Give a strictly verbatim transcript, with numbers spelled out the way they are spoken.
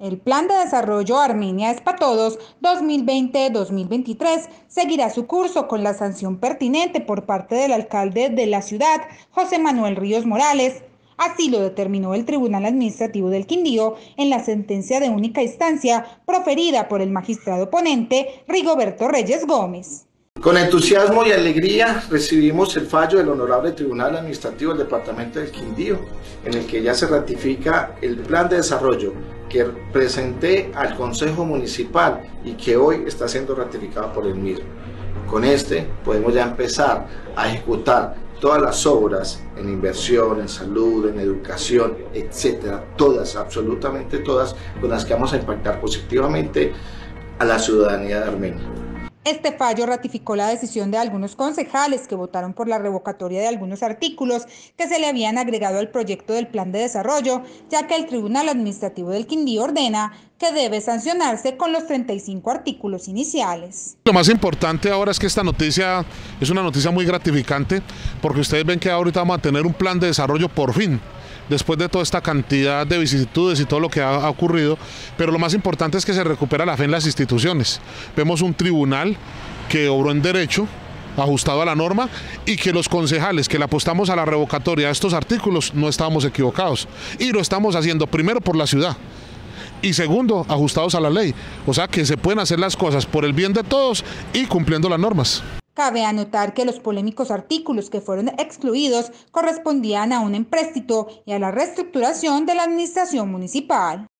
El Plan de Desarrollo Armenia es para Todos dos mil veinte a dos mil veintitrés seguirá su curso con la sanción pertinente por parte del alcalde de la ciudad, José Manuel Ríos Morales. Así lo determinó el Tribunal Administrativo del Quindío en la sentencia de única instancia proferida por el magistrado ponente Rigoberto Reyes Gómez. Con entusiasmo y alegría recibimos el fallo del Honorable Tribunal Administrativo del Departamento del Quindío, en el que ya se ratifica el plan de desarrollo que presenté al Consejo Municipal y que hoy está siendo ratificado por el mismo. Con este podemos ya empezar a ejecutar todas las obras en inversión, en salud, en educación, etcétera, todas, absolutamente todas, con las que vamos a impactar positivamente a la ciudadanía de Armenia. Este fallo ratificó la decisión de algunos concejales que votaron por la revocatoria de algunos artículos que se le habían agregado al proyecto del plan de desarrollo, ya que el Tribunal Administrativo del Quindío ordena que debe sancionarse con los treinta y cinco artículos iniciales. Lo más importante ahora es que esta noticia es una noticia muy gratificante, porque ustedes ven que ahorita vamos a tener un plan de desarrollo por fin, después de toda esta cantidad de vicisitudes y todo lo que ha, ha ocurrido, pero lo más importante es que se recupera la fe en las instituciones. Vemos un tribunal que obró en derecho, ajustado a la norma, y que los concejales que le apostamos a la revocatoria de estos artículos no estábamos equivocados, y lo estamos haciendo primero por la ciudad, y segundo, ajustados a la ley, o sea que se pueden hacer las cosas por el bien de todos y cumpliendo las normas. Cabe anotar que los polémicos artículos que fueron excluidos correspondían a un empréstito y a la reestructuración de la administración municipal.